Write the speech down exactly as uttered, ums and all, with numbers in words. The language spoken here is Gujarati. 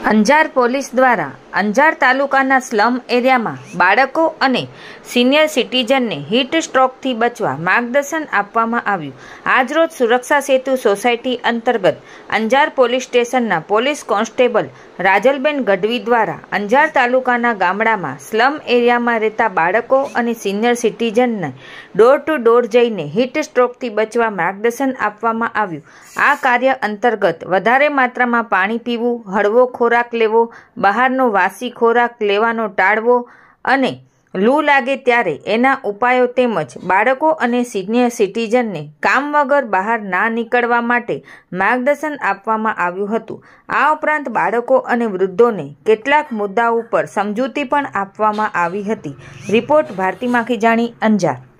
અંજાર પોલીસ દ્વારા અંજાર તાલુકાના સ્લમ એરિયામાં બાળકો અને સિનિયર સિટીઝનને હીટ સ્ટ્રોકથી બચવા માર્ગદર્શન આપવામાં આવ્યું। આજરોજ સુરક્ષા સેતુ સોસાયટી અંતર્ગત અંજાર પોલીસ સ્ટેશનના પોલીસ કોન્સ્ટેબલ રાજલબેન ગઢવી દ્વારા અંજાર તાલુકાના ગામડામાં સ્લમ એરિયામાં રહેતા બાળકો અને સિનિયર સિટીઝનને ડોર ટુ ડોર જઈને હીટ સ્ટ્રોકથી બચવા માર્ગદર્શન આપવામાં આવ્યું। આ કાર્ય અંતર્ગત વધારે માત્રામાં પાણી પીવું, હળવો ખોરાક લેવો, બહારનો વાસી ખોરાક લેવાનો ટાળવો અને લૂ લાગે ત્યારે એના ઉપાયો તેમજ બાળકો અને સિનિયર સિટીઝનને કામ વગર બહાર ના નીકળવા માટે માર્ગદર્શન આપવામાં આવ્યું હતું। આ ઉપરાંત બાળકો અને વૃદ્ધોને કેટલાક મુદ્દાઓ પર સમજૂતી પણ આપવામાં આવી હતી। રિપોર્ટ ભારતી માખીજાણી, અંજાર।